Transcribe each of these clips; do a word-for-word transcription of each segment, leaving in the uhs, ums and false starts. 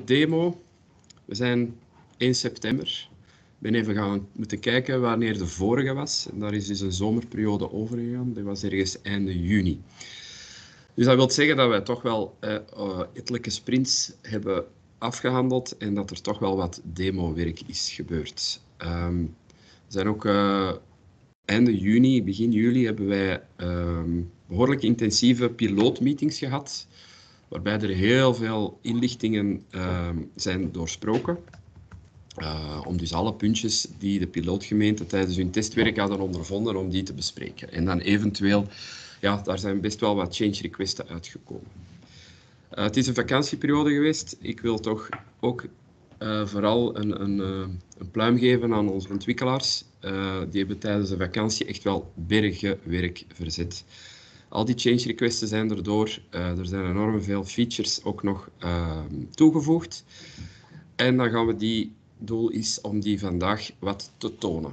demo. We zijn één september. Ik ben even gaan moeten kijken wanneer de vorige was. En daar is dus een zomerperiode overgegaan. Dat was ergens einde juni. Dus dat wil zeggen dat wij toch wel uh, uh, ettelijke sprints hebben afgehandeld en dat er toch wel wat demowerk is gebeurd. Um, we zijn ook uh, einde juni, begin juli hebben wij um, behoorlijk intensieve pilootmeetings gehad, waarbij er heel veel inlichtingen uh, zijn doorsproken. Uh, om dus alle puntjes die de pilootgemeenten tijdens hun testwerk hadden ondervonden, om die te bespreken. En dan eventueel, ja, daar zijn best wel wat change requesten uitgekomen. Uh, het is een vakantieperiode geweest. Ik wil toch ook uh, vooral een, een, uh, een pluim geven aan onze ontwikkelaars. Uh, die hebben tijdens de vakantie echt wel bergen werk verzet. Al die change requesten zijn erdoor. Uh, er zijn enorm veel features ook nog uh, toegevoegd. En dan gaan we die... doel is om die vandaag wat te tonen.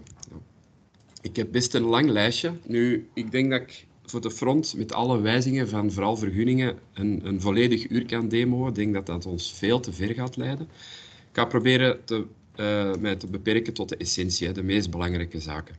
Ik heb best een lang lijstje. Nu, ik denk dat ik voor de front met alle wijzigingen van vooral vergunningen een, een volledig uur kan demoen. Ik denk dat dat ons veel te ver gaat leiden. Ik ga proberen te, uh, mij te beperken tot de essentie, de meest belangrijke zaken.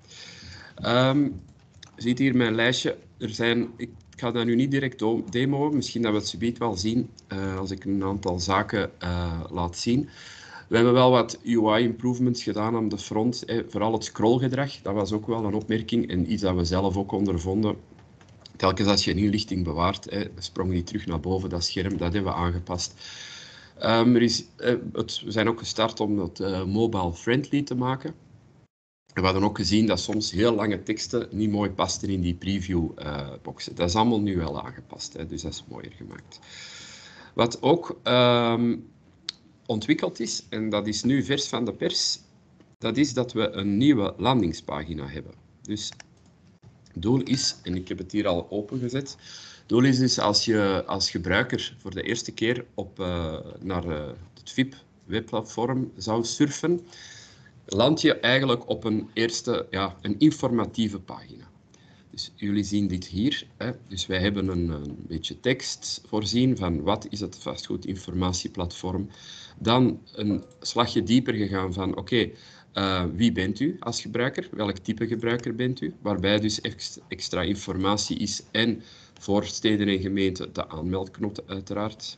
Ja. Um, je ziet hier mijn lijstje. Er zijn, ik ga dat nu niet direct demoen. Misschien dat we het subiet wel zien uh, als ik een aantal zaken uh, laat zien. We hebben wel wat U I-improvements gedaan aan de front, hè. Vooral het scrollgedrag, dat was ook wel een opmerking en iets dat we zelf ook ondervonden. Telkens als je een inlichting bewaart, hè, sprong die terug naar boven, dat scherm, dat hebben we aangepast. Um, er is, eh, het, we zijn ook gestart om het uh, mobile-friendly te maken. En we hadden ook gezien dat soms heel lange teksten niet mooi pasten in die preview-boxen. Uh, dat is allemaal nu wel aangepast, hè, dus dat is mooier gemaakt. Wat ook... Um, ontwikkeld is, en dat is nu vers van de pers, dat is dat we een nieuwe landingspagina hebben. Dus het doel is, en ik heb het hier al opengezet, het doel is dus als je als gebruiker voor de eerste keer op, uh, naar uh, het V I P-webplatform zou surfen, land je eigenlijk op een eerste, ja, een informatieve pagina. Dus jullie zien dit hier. Hè. Dus wij hebben een, een beetje tekst voorzien van wat is het vastgoedinformatieplatform. Dan een slagje dieper gegaan van oké, okay, uh, wie bent u als gebruiker? Welk type gebruiker bent u? Waarbij dus extra informatie is en voor steden en gemeenten de aanmeldknop uiteraard.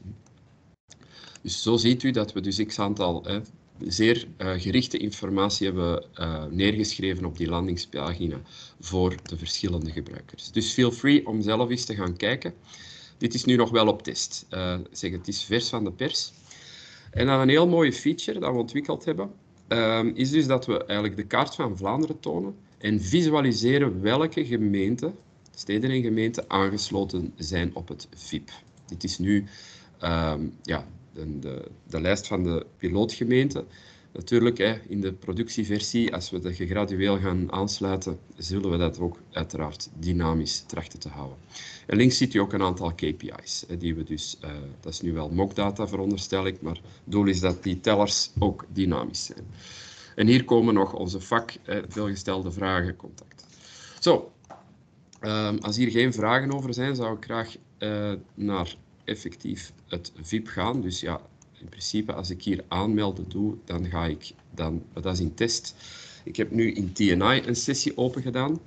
Dus zo ziet u dat we dus x aantal... Hè, zeer uh, gerichte informatie hebben uh, neergeschreven op die landingspagina voor de verschillende gebruikers. Dus feel free om zelf eens te gaan kijken. Dit is nu nog wel op test. Uh, zeg, het is vers van de pers. En dan een heel mooie feature dat we ontwikkeld hebben, uh, is dus dat we eigenlijk de kaart van Vlaanderen tonen en visualiseren welke gemeenten, steden en gemeenten, aangesloten zijn op het V I P. Dit is nu... Uh, ja, De, de, de lijst van de pilootgemeenten. Natuurlijk, hè, in de productieversie, als we dat gegradueel gaan aansluiten, zullen we dat ook uiteraard dynamisch trachten te houden. En links ziet u ook een aantal K P I's, hè, die we dus, uh, dat is nu wel mockdata veronderstel ik, maar het doel is dat die tellers ook dynamisch zijn. En hier komen nog onze vak, hè, veelgestelde vragen, contact. Zo, um, als hier geen vragen over zijn, zou ik graag uh, naar effectief het V I P gaan. Dus ja, in principe als ik hier aanmelden doe, dan ga ik dan, dat is in test. Ik heb nu in T N I een sessie open gedaan.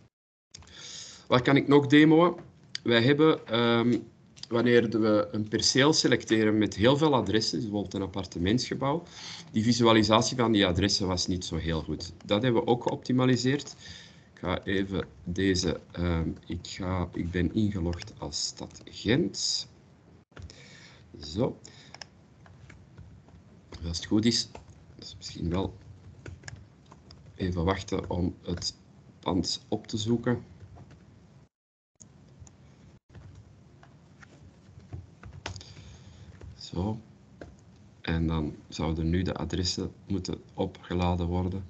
Wat kan ik nog demoen? Wij hebben, um, wanneer we een perceel selecteren met heel veel adressen, dus bijvoorbeeld een appartementsgebouw, die visualisatie van die adressen was niet zo heel goed. Dat hebben we ook geoptimaliseerd. Ik ga even deze, um, ik, ga, ik ben ingelogd als stad Gent. Zo. Als het goed is, dus misschien wel even wachten om het pand op te zoeken. Zo. En dan zouden nu de adressen moeten opgeladen worden.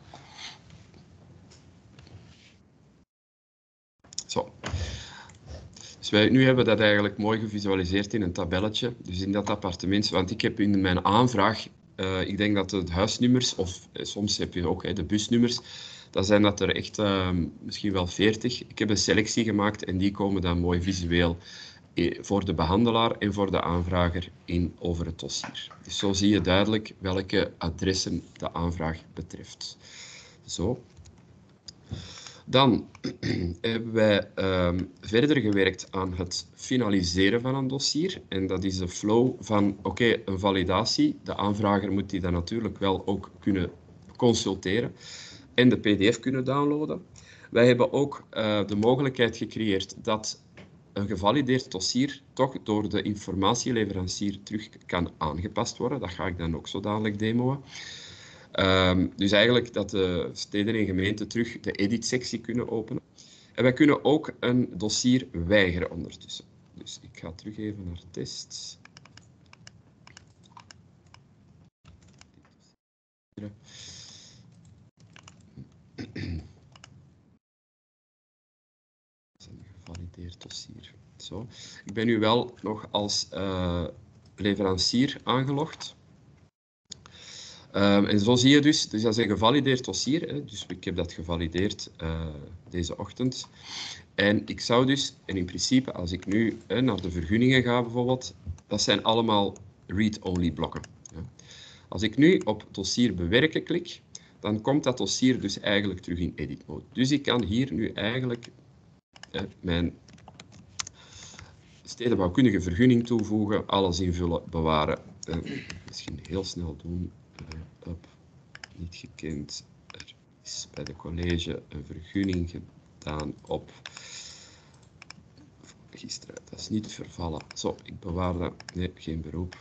Zo. Dus wij, nu hebben we dat eigenlijk mooi gevisualiseerd in een tabelletje. Dus in dat appartement, want ik heb in mijn aanvraag, uh, ik denk dat de huisnummers, of eh, soms heb je ook hè, de busnummers, dat zijn dat er echt uh, misschien wel veertig. Ik heb een selectie gemaakt en die komen dan mooi visueel voor de behandelaar en voor de aanvrager in over het dossier. Dus zo zie je duidelijk welke adressen de aanvraag betreft. Zo. Dan hebben wij um, verder gewerkt aan het finaliseren van een dossier. En dat is de flow van, oké, okay, een validatie. De aanvrager moet die dan natuurlijk wel ook kunnen consulteren en de P D F kunnen downloaden. Wij hebben ook uh, de mogelijkheid gecreëerd dat een gevalideerd dossier toch door de informatieleverancier terug kan aangepast worden. Dat ga ik dan ook zo dadelijk demoen. Um, dus eigenlijk dat de steden en gemeenten terug de edit-sectie kunnen openen. En wij kunnen ook een dossier weigeren ondertussen. Dus ik ga terug even naar tests. Een gevalideerd dossier. Zo. Ik ben nu wel nog als uh, leverancier aangelogd. Um, en zo zie je dus, dus dat is een gevalideerd dossier, hè, dus ik heb dat gevalideerd uh, deze ochtend. En ik zou dus, en in principe, als ik nu hè, naar de vergunningen ga bijvoorbeeld, dat zijn allemaal read-only blokken. Ja. Als ik nu op dossier bewerken klik, dan komt dat dossier dus eigenlijk terug in edit mode. Dus ik kan hier nu eigenlijk hè, mijn stedenbouwkundige vergunning toevoegen, alles invullen, bewaren. Uh, misschien heel snel doen. Uh, up, niet gekend. Er is bij de college een vergunning gedaan op gisteren. Dat is niet vervallen. Zo, ik bewaar dat. Nee, geen beroep.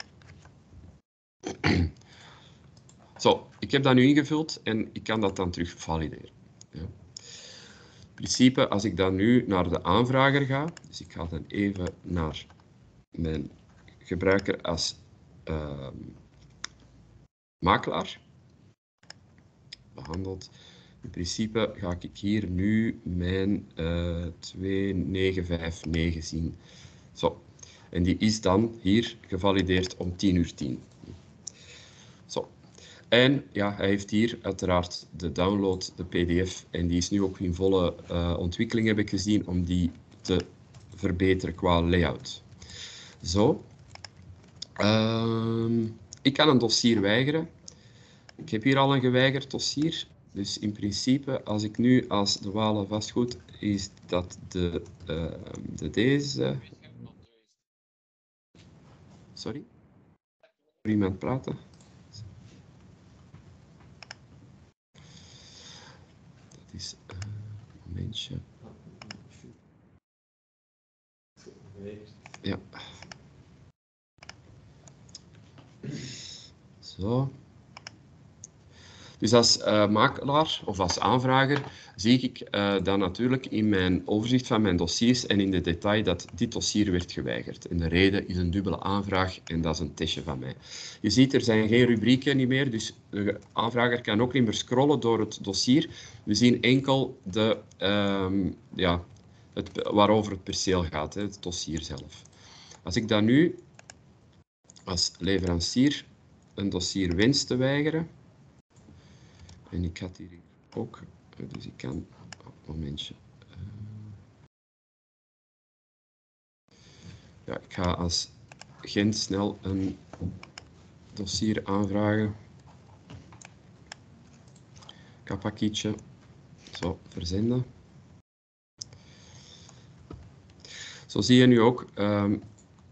Zo, ik heb dat nu ingevuld en ik kan dat dan terug valideren. Ja. In principe, als ik dan nu naar de aanvrager ga, dus ik ga dan even naar mijn gebruiker als uh, makelaar. Behandeld. In principe ga ik hier nu mijn uh, twee negen vijf negen zien. Zo. En die is dan hier gevalideerd om tien uur tien. Zo. En ja, hij heeft hier uiteraard de download, de P D F, en die is nu ook in volle uh, ontwikkeling, heb ik gezien, om die te verbeteren qua layout. Zo. Uh, ik kan een dossier weigeren. Ik heb hier al een geweigerd dossier. Dus in principe, als ik nu als de Walen vastgoed, is dat de, uh, de deze... Sorry? Voor iemand praten? Dat is uh, een momentje. Ja. Zo. Dus als uh, makelaar of als aanvrager zie ik uh, dan natuurlijk in mijn overzicht van mijn dossiers en in de detail dat dit dossier werd geweigerd. En de reden is een dubbele aanvraag en dat is een testje van mij. Je ziet, er zijn geen rubrieken niet meer, dus de aanvrager kan ook niet meer scrollen door het dossier. We zien enkel de, um, ja, het, waarover het perceel gaat, hè, het dossier zelf. Als ik dan nu als leverancier een dossier wens te weigeren, en ik had hier ook, dus ik kan, een momentje. Ja, ik ga als Gent snel een dossier aanvragen. Kappakietje. Zo, verzenden. Zo zie je nu ook, um,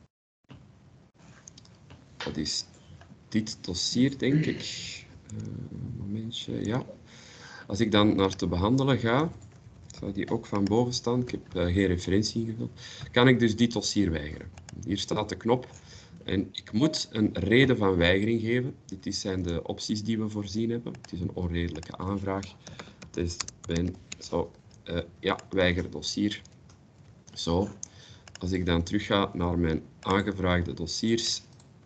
dat is dit dossier, denk ik. Uh, een momentje, ja. Als ik dan naar te behandelen ga, zou die ook van boven staan, ik heb uh, geen referentie ingevuld, kan ik dus dit dossier weigeren. Hier staat de knop en ik moet een reden van weigering geven. Dit zijn de opties die we voorzien hebben. Het is een onredelijke aanvraag. Test ben zo, uh, ja, weiger dossier. Zo. Als ik dan terug ga naar mijn aangevraagde dossiers,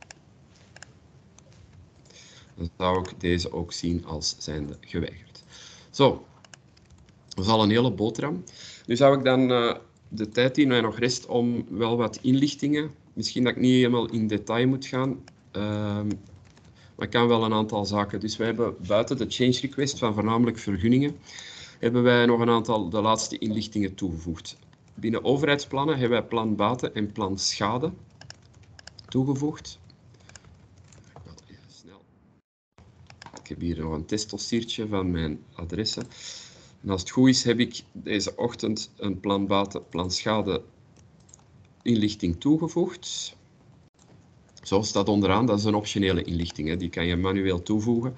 dan zou ik deze ook zien als zijnde geweigerd. Zo, dat is al een hele boterham. Nu zou ik dan uh, de tijd die mij nog rest om wel wat inlichtingen, misschien dat ik niet helemaal in detail moet gaan, uh, maar ik kan wel een aantal zaken. Dus wij hebben buiten de change request van voornamelijk vergunningen, hebben wij nog een aantal de laatste inlichtingen toegevoegd. binnen overheidsplannen hebben wij plan baten en plan schade toegevoegd. Ik wil even snel. Ik heb hier nog een testdossiertje van mijn adressen. En als het goed is, heb ik deze ochtend een plan baten, plan schade inlichting toegevoegd. Zo staat onderaan, dat is een optionele inlichting, hè. Die kan je manueel toevoegen.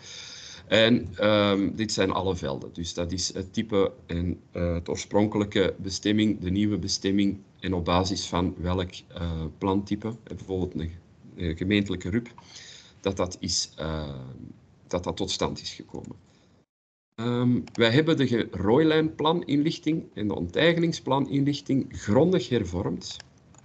En um, dit zijn alle velden. Dus dat is het type en uh, het oorspronkelijke bestemming, de nieuwe bestemming en op basis van welk uh, plantype, bijvoorbeeld een, een gemeentelijke R U P, dat dat, is, uh, dat dat tot stand is gekomen. Um, wij hebben de rooilijnplaninlichting en de onteigeningsplaninlichting grondig hervormd.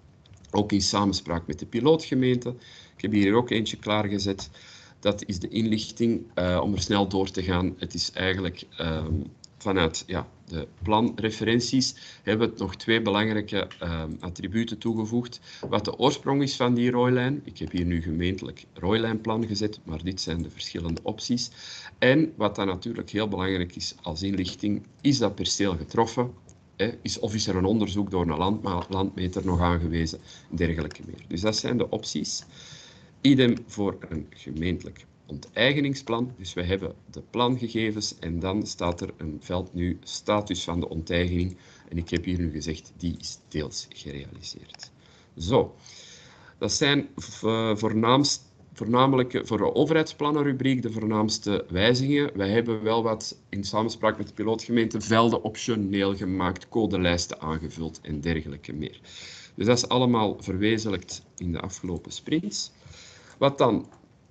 Ook in samenspraak met de pilootgemeente. Ik heb hier ook eentje klaargezet. Dat is de inlichting, uh, om er snel door te gaan. Het is eigenlijk um, vanuit ja, de planreferenties hebben we het nog twee belangrijke um, attributen toegevoegd. Wat de oorsprong is van die rooilijn. Ik heb hier nu gemeentelijk rooilijnplan gezet, maar dit zijn de verschillende opties. En wat dan natuurlijk heel belangrijk is als inlichting, is dat perceel getroffen? Is, of is er een onderzoek door een landma landmeter nog aangewezen en dergelijke meer. Dus dat zijn de opties. Idem voor een gemeentelijk onteigeningsplan. Dus we hebben de plangegevens en dan staat er een veld nu status van de onteigening. En ik heb hier nu gezegd, die is deels gerealiseerd. Zo, dat zijn voornaamst Voornamelijk voor de overheidsplannenrubriek de voornaamste wijzigingen. Wij hebben wel wat in samenspraak met de pilootgemeente velden optioneel gemaakt, codelijsten aangevuld en dergelijke meer. Dus dat is allemaal verwezenlijkt in de afgelopen sprints. Wat dan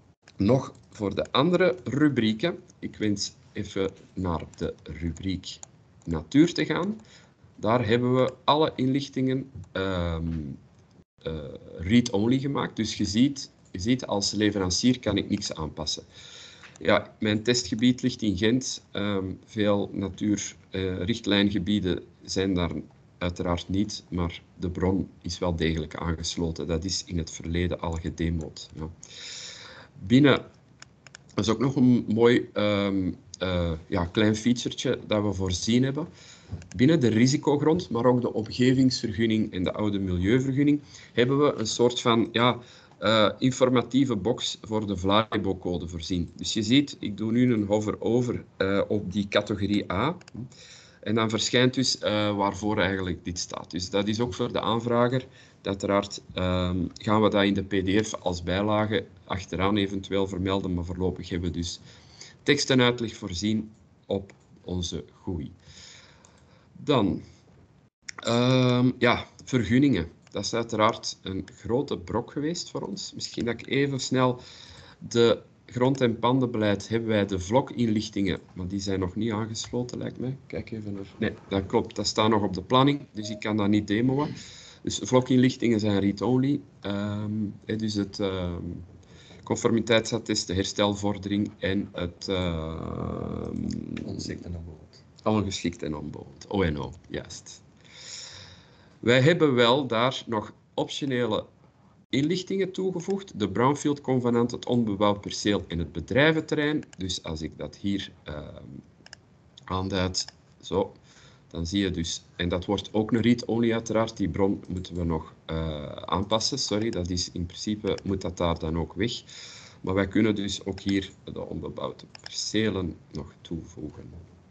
nog voor de andere rubrieken. Ik wens even naar de rubriek natuur te gaan. Daar hebben we alle inlichtingen um, uh, read-only gemaakt. Dus je ziet... Je ziet, als leverancier kan ik niks aanpassen. Ja, mijn testgebied ligt in Gent. Um, veel natuurrichtlijngebieden uh, zijn daar uiteraard niet, maar de bron is wel degelijk aangesloten. Dat is in het verleden al gedemoed. Ja. Binnen, dat is ook nog een mooi um, uh, ja, klein featuretje dat we voorzien hebben. Binnen de risicogrond, maar ook de omgevingsvergunning en de oude milieuvergunning, hebben we een soort van... Ja, Uh, informatieve box voor de Vlaibo-code voorzien. Dus je ziet, ik doe nu een hover over uh, op die categorie A. En dan verschijnt dus uh, waarvoor eigenlijk dit staat. Dus dat is ook voor de aanvrager. Uiteraard uh, gaan we dat in de pdf als bijlage achteraan eventueel vermelden, maar voorlopig hebben we dus tekst en uitleg voorzien op onze G U I. Dan, uh, ja, vergunningen. Dat is uiteraard een grote brok geweest voor ons. Misschien dat ik even snel de grond- en pandenbeleid hebben wij de vloginlichtingen, maar die zijn nog niet aangesloten, lijkt mij. Kijk even naar... Nee, dat klopt. Dat staat nog op de planning, dus ik kan dat niet demoen. Dus vloginlichtingen zijn read-only. Um, dus het uh, conformiteitsattest, de herstelvordering en het... Uh, ongeschikt en onbewoond. Ongeschikt en onbewoond. O N O, juist. Wij hebben wel daar nog optionele inlichtingen toegevoegd. De brownfield convenant, het onbebouwd perceel en het bedrijventerrein. Dus als ik dat hier uh, aanduid, zo, dan zie je dus... En dat wordt ook een read-only uiteraard. Die bron moeten we nog uh, aanpassen. Sorry, dat is in principe moet dat daar dan ook weg. Maar wij kunnen dus ook hier de onbebouwde percelen nog toevoegen.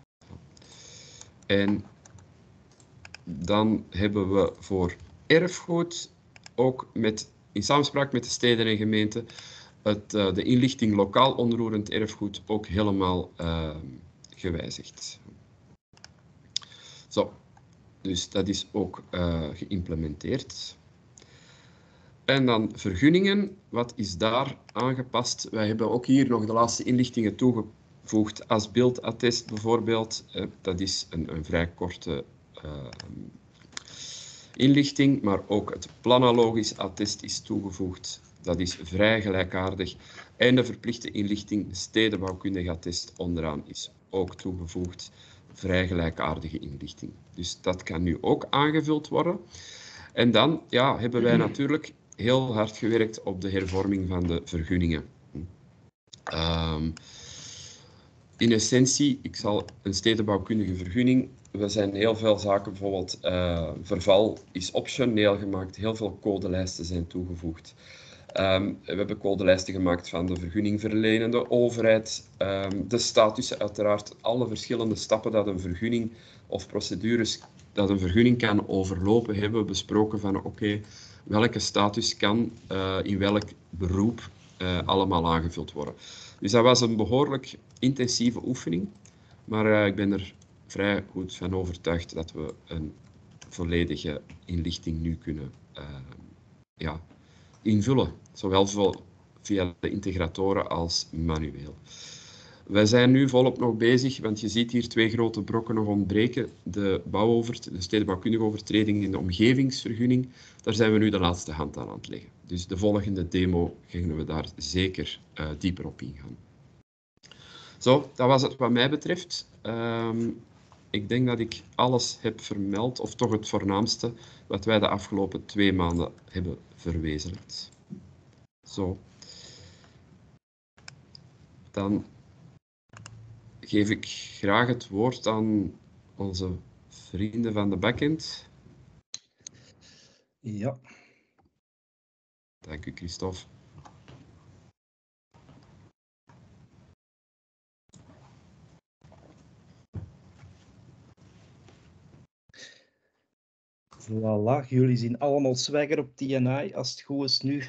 En... Dan hebben we voor erfgoed ook met, in samenspraak met de steden en gemeenten het, uh, de inlichting lokaal onroerend erfgoed ook helemaal uh, gewijzigd. Zo, dus dat is ook uh, geïmplementeerd. En dan vergunningen, wat is daar aangepast? Wij hebben ook hier nog de laatste inlichtingen toegevoegd als beeldattest bijvoorbeeld. Uh, dat is een, een vrij korte Uh, inlichting, maar ook het planologisch attest is toegevoegd. Dat is vrij gelijkaardig. En de verplichte inlichting, de stedenbouwkundige attest onderaan, is ook toegevoegd. Vrij gelijkaardige inlichting. Dus dat kan nu ook aangevuld worden. En dan ja, hebben wij natuurlijk heel hard gewerkt op de hervorming van de vergunningen. Um, In essentie, ik zal een stedenbouwkundige vergunning we zijn heel veel zaken, bijvoorbeeld uh, verval is optioneel gemaakt, heel veel codelijsten zijn toegevoegd. Um, we hebben codelijsten gemaakt van de vergunningverlenende overheid, um, de statussen uiteraard, alle verschillende stappen dat een vergunning of procedures dat een vergunning kan overlopen, hebben we besproken van oké, okay, welke status kan uh, in welk beroep uh, allemaal aangevuld worden. Dus dat was een behoorlijk intensieve oefening, maar uh, ik ben er vrij goed van overtuigd dat we een volledige inlichting nu kunnen uh, ja, invullen, zowel via de integratoren als manueel. Wij zijn nu volop nog bezig, want je ziet hier twee grote brokken nog ontbreken. De, de stedenbouwkundige overtreding in de omgevingsvergunning, daar zijn we nu de laatste hand aan aan het leggen. Dus de volgende demo gaan we daar zeker uh, dieper op ingaan. Zo, dat was het wat mij betreft. Um, ik denk dat ik alles heb vermeld, of toch het voornaamste, wat wij de afgelopen twee maanden hebben verwezenlijkt. Zo. Dan geef ik graag het woord aan onze vrienden van de backend. Ja. Dank u, Christophe. Voilà, jullie zien allemaal swagger op T N I, als het goed is nu.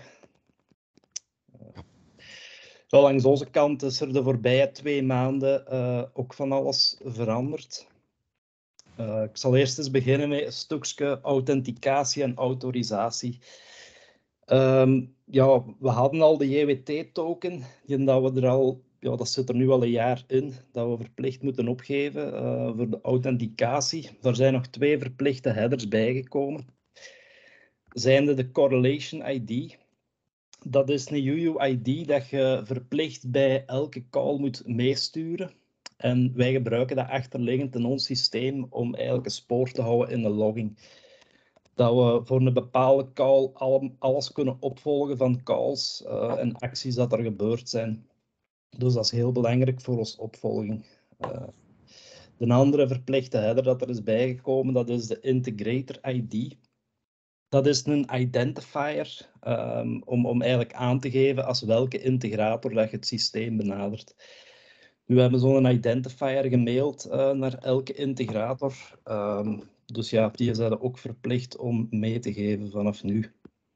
Zo, langs onze kant is er de voorbije twee maanden uh, ook van alles veranderd. Uh, ik zal eerst eens beginnen met een stukje authenticatie en autorisatie. Um, ja, we hadden al de J W T-token, die dat we er al, ja, dat zit er nu al een jaar in, dat we verplicht moeten opgeven uh, voor de authenticatie. Daar zijn nog twee verplichte headers bijgekomen. Zijnde de correlation I D. Dat is een U U I D dat je verplicht bij elke call moet meesturen. En wij gebruiken dat achterliggend in ons systeem om eigenlijk een spoor te houden in de logging. Dat we voor een bepaalde call alles kunnen opvolgen van calls uh, en acties dat er gebeurd zijn. Dus dat is heel belangrijk voor ons opvolging. Uh, de andere verplichte header dat er is bijgekomen, dat is de Integrator I D. Dat is een identifier um, om, om eigenlijk aan te geven als welke integrator dat je het systeem benadert. Nu we hebben zo'n identifier gemaild uh, naar elke integrator. Um, dus ja, die zijn ook verplicht om mee te geven vanaf nu.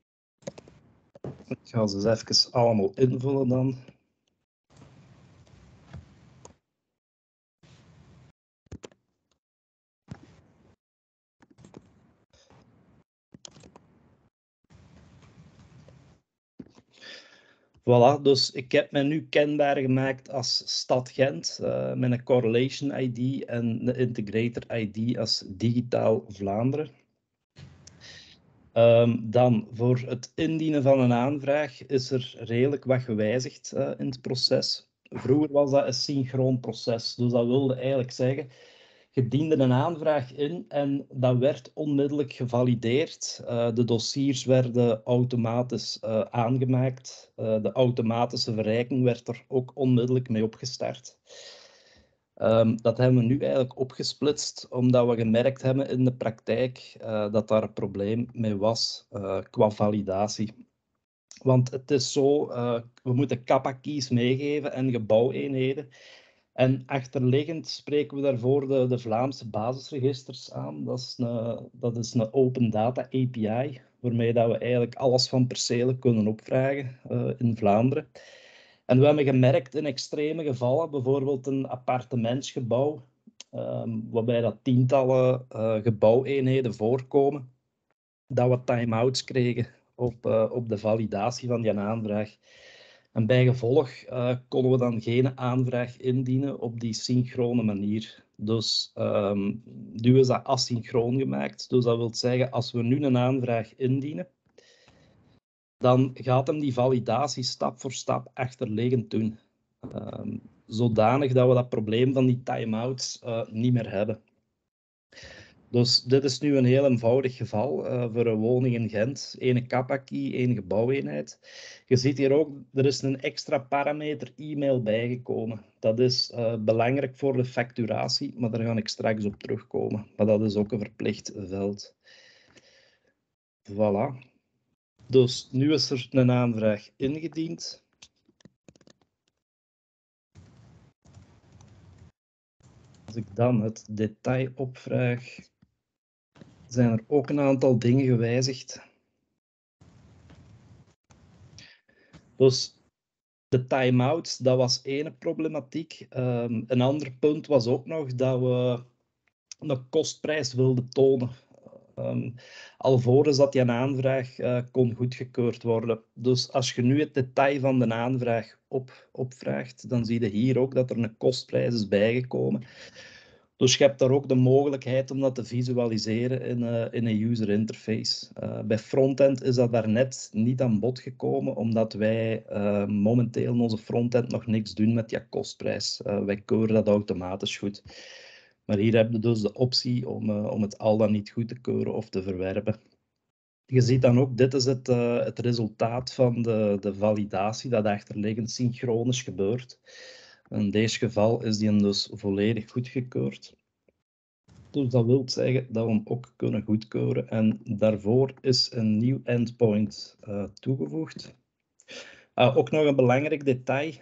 Ik ga ze eens even allemaal invullen dan. Voilà, dus ik heb me nu kenbaar gemaakt als Stad Gent uh, met een Correlation I D en een Integrator I D als Digitaal Vlaanderen. Um, dan voor het indienen van een aanvraag is er redelijk wat gewijzigd uh, in het proces. Vroeger was dat een synchroon proces, dus dat wilde eigenlijk zeggen, je diende een aanvraag in en dat werd onmiddellijk gevalideerd. Uh, de dossiers werden automatisch uh, aangemaakt. Uh, de automatische verrijking werd er ook onmiddellijk mee opgestart. Um, dat hebben we nu eigenlijk opgesplitst, omdat we gemerkt hebben in de praktijk uh, dat daar een probleem mee was uh, qua validatie. Want het is zo, uh, we moeten kappa-keys meegeven en gebouweenheden. En achterliggend spreken we daarvoor de, de Vlaamse basisregisters aan. Dat is een, dat is een open data A P I, waarmee dat we eigenlijk alles van percelen kunnen opvragen uh, in Vlaanderen. En we hebben gemerkt in extreme gevallen, bijvoorbeeld een appartementsgebouw, um, waarbij dat tientallen uh, gebouweenheden voorkomen, dat we time-outs kregen op, uh, op de validatie van die aanvraag. En bij gevolg uh, konden we dan geen aanvraag indienen op die synchrone manier. Dus um, nu is dat asynchroon gemaakt. Dus dat wil zeggen, als we nu een aanvraag indienen, dan gaat hem die validatie stap voor stap achterliggend doen. Um, zodanig dat we dat probleem van die time-outs uh, niet meer hebben. Dus dit is nu een heel eenvoudig geval uh, voor een woning in Gent. Eén kappa-key, één gebouweenheid. Je ziet hier ook, er is een extra parameter e-mail bijgekomen. Dat is uh, belangrijk voor de facturatie, maar daar ga ik straks op terugkomen. Maar dat is ook een verplicht veld. Voilà. Dus nu is er een aanvraag ingediend. Als ik dan het detail opvraag, zijn er ook een aantal dingen gewijzigd. Dus de time-outs, dat was één problematiek. Um, een ander punt was ook nog dat we een kostprijs wilden tonen. Um, alvorens dat die aanvraag uh, kon goedgekeurd worden. Dus als je nu het detail van de aanvraag op, opvraagt, dan zie je hier ook dat er een kostprijs is bijgekomen. Dus je hebt daar ook de mogelijkheid om dat te visualiseren in, uh, in een user interface. Uh, bij frontend is dat daarnet niet aan bod gekomen, omdat wij uh, momenteel in onze frontend nog niks doen met die kostprijs. Uh, wij keuren dat automatisch goed. Maar hier heb je dus de optie om, uh, om het al dan niet goed te keuren of te verwerpen. Je ziet dan ook, dit is het, uh, het resultaat van de, de validatie dat achterliggend synchroon is gebeurd. In deze geval is die dus volledig goedgekeurd. Dus dat wil zeggen dat we hem ook kunnen goedkeuren. En daarvoor is een nieuw endpoint uh, toegevoegd. Uh, ook nog een belangrijk detail.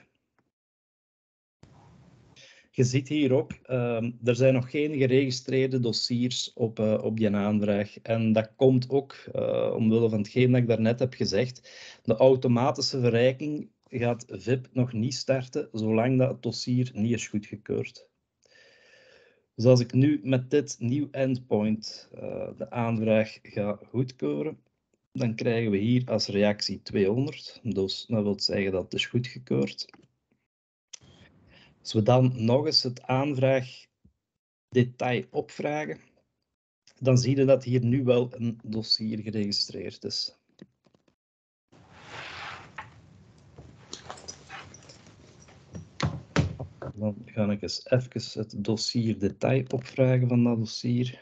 Je ziet hier ook, uh, er zijn nog geen geregistreerde dossiers op, uh, op die aanvraag. En dat komt ook, uh, omwille van hetgeen dat ik daarnet heb gezegd, de automatische verrijking gaat V I P nog niet starten, zolang dat het dossier niet is goedgekeurd. Dus als ik nu met dit nieuw endpoint uh, de aanvraag ga goedkeuren, dan krijgen we hier als reactie tweehonderd. Dus dat wil zeggen dat het is goedgekeurd. Als we dan nog eens het aanvraagdetail opvragen, dan zie je dat hier nu wel een dossier geregistreerd is. Dan ga ik eens even het dossier detail opvragen van dat dossier.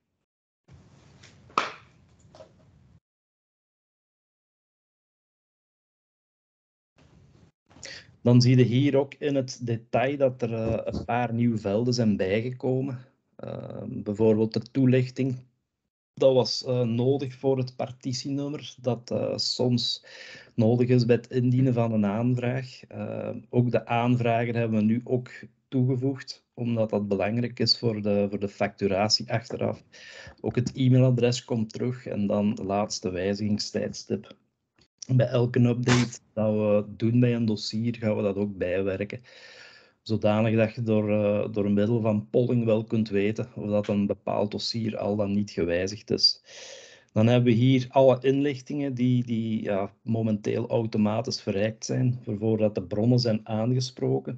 Dan zie je hier ook in het detail dat er uh, een paar nieuwe velden zijn bijgekomen. Uh, bijvoorbeeld de toelichting. Dat was uh, nodig voor het partitienummer, dat uh, soms nodig is bij het indienen van een aanvraag. Uh, ook de aanvrager hebben we nu ook toegevoegd, omdat dat belangrijk is voor de, voor de facturatie achteraf. Ook het e-mailadres komt terug en dan de laatste wijzigingstijdstip. Bij elke update dat we doen bij een dossier, gaan we dat ook bijwerken. Zodanig dat je door, uh, door middel van polling wel kunt weten of dat een bepaald dossier al dan niet gewijzigd is. Dan hebben we hier alle inlichtingen die, die ja, momenteel automatisch verrijkt zijn, voordat de bronnen zijn aangesproken.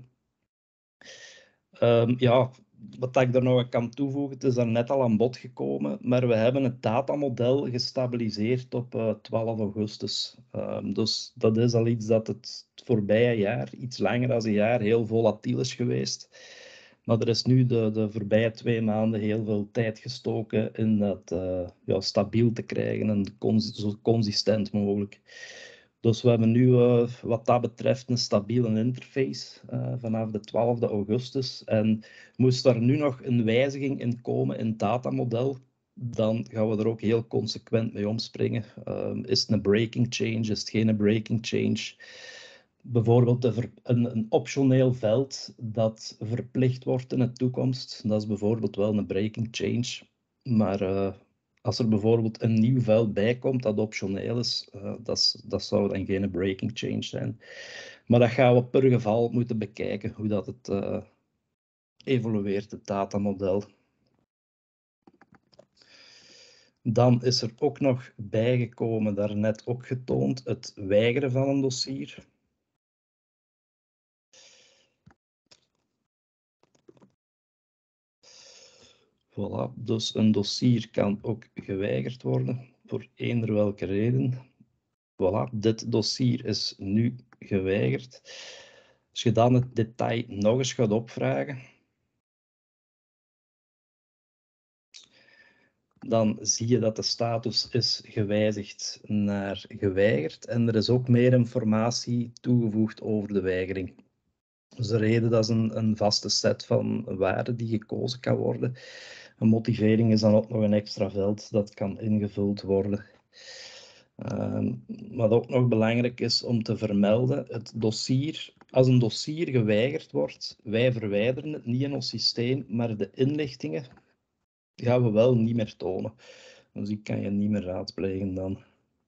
Um, ja, wat ik er nog kan toevoegen, het is daar net al aan bod gekomen, maar we hebben het datamodel gestabiliseerd op uh, twaalf augustus. Um, dus dat is al iets dat het voorbije jaar, iets langer dan een jaar, heel volatiel is geweest. Maar er is nu de, de voorbije twee maanden heel veel tijd gestoken in dat uh, ja, stabiel te krijgen en cons zo consistent mogelijk. Dus we hebben nu uh, wat dat betreft een stabiele interface uh, vanaf de twaalfde augustus. En moest er nu nog een wijziging in komen in het datamodel, dan gaan we er ook heel consequent mee omspringen. Uh, is het een breaking change, is het geen breaking change? Bijvoorbeeld een, een optioneel veld dat verplicht wordt in de toekomst, dat is bijvoorbeeld wel een breaking change. Maar uh, als er bijvoorbeeld een nieuw veld bij komt dat optioneel is, uh, dat, dat zou dan geen breaking change zijn. Maar dat gaan we per geval moeten bekijken, hoe dat het uh, evolueert, het datamodel. Dan is er ook nog bijgekomen, daarnet ook getoond, het weigeren van een dossier. Voilà, dus een dossier kan ook geweigerd worden, voor eender welke reden. Voilà, dit dossier is nu geweigerd. Als je dan het detail nog eens gaat opvragen, dan zie je dat de status is gewijzigd naar geweigerd en er is ook meer informatie toegevoegd over de weigering. Dus de reden, dat is een, een vaste set van waarden die gekozen kan worden. Een motivering is dan ook nog een extra veld dat kan ingevuld worden. Uh, wat ook nog belangrijk is om te vermelden, het dossier, als een dossier geweigerd wordt, wij verwijderen het niet in ons systeem, maar de inlichtingen gaan we wel niet meer tonen. Dus die kan je niet meer raadplegen dan.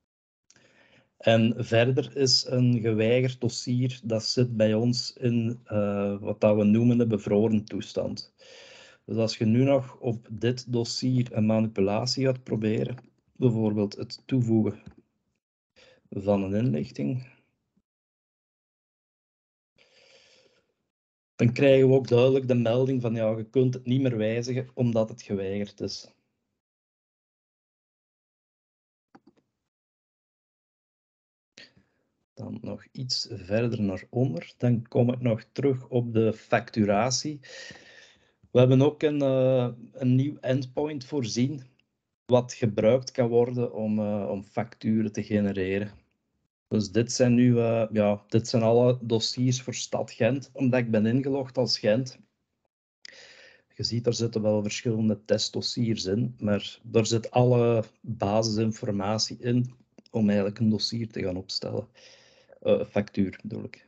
En verder is een geweigerd dossier, dat zit bij ons in uh, wat dat we noemen de bevroren toestand. Dus als je nu nog op dit dossier een manipulatie gaat proberen, bijvoorbeeld het toevoegen van een inlichting, dan krijgen we ook duidelijk de melding van ja, je kunt het niet meer wijzigen omdat het geweigerd is. Dan nog iets verder naar onder. Dan kom ik nog terug op de facturatie. We hebben ook een, uh, een nieuw endpoint voorzien, wat gebruikt kan worden om, uh, om facturen te genereren. Dus dit zijn nu uh, ja, dit zijn alle dossiers voor Stad Gent, omdat ik ben ingelogd als Gent. Je ziet, er zitten wel verschillende testdossiers in, maar daar zit alle basisinformatie in om eigenlijk een dossier te gaan opstellen. Uh, factuur bedoel ik.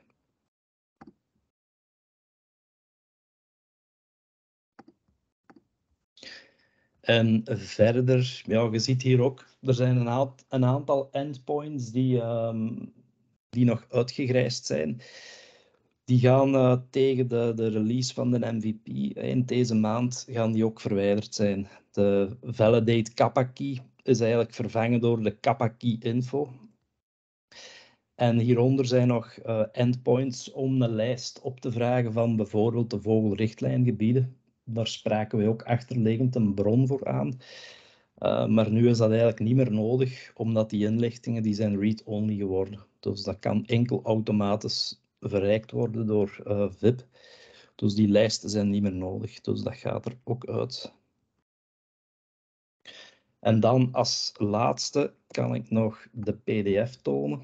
En verder, ja, je ziet hier ook, er zijn een, aantal, een aantal endpoints die, um, die nog uitgegrijsd zijn. Die gaan uh, tegen de, de release van de M V P, in deze maand, gaan die ook verwijderd zijn. De validate kappa key is eigenlijk vervangen door de kappa key info. En hieronder zijn nog uh, endpoints om een lijst op te vragen van bijvoorbeeld de vogelrichtlijngebieden. Daar spraken we ook achterliggend een bron voor aan. Uh, maar nu is dat eigenlijk niet meer nodig, omdat die inlichtingen die zijn read-only geworden. Dus dat kan enkel automatisch verrijkt worden door uh, V I P. Dus die lijsten zijn niet meer nodig. Dus dat gaat er ook uit. En dan als laatste kan ik nog de P D F tonen.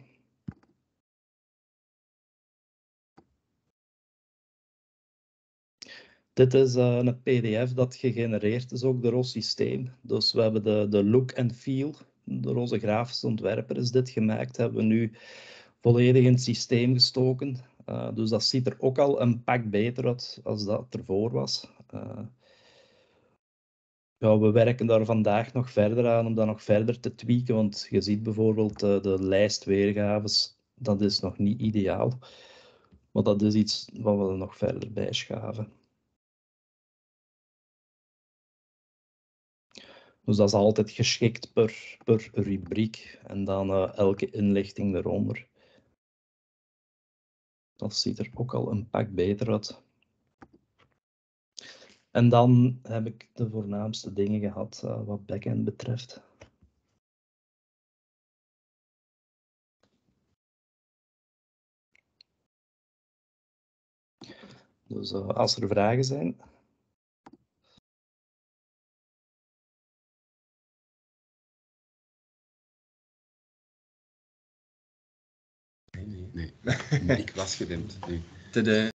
Dit is uh, een P D F dat gegenereerd is ook door ons systeem. Dus we hebben de, de look and feel, door onze grafische ontwerper is dit gemaakt, hebben we nu volledig in het systeem gestoken. Uh, dus dat ziet er ook al een pak beter uit als dat ervoor was. Uh, ja, we werken daar vandaag nog verder aan om dat nog verder te tweaken, want je ziet bijvoorbeeld uh, de lijstweergaves, dat is nog niet ideaal. Maar dat is iets wat we er nog verder bijschaven. Dus dat is altijd geschikt per, per rubriek en dan uh, elke inlichting eronder. Dat ziet er ook al een pak beter uit. En dan heb ik de voornaamste dingen gehad uh, wat backend betreft. Dus uh, als er vragen zijn. Nee, nee. Ik was gedempt. Nee. De,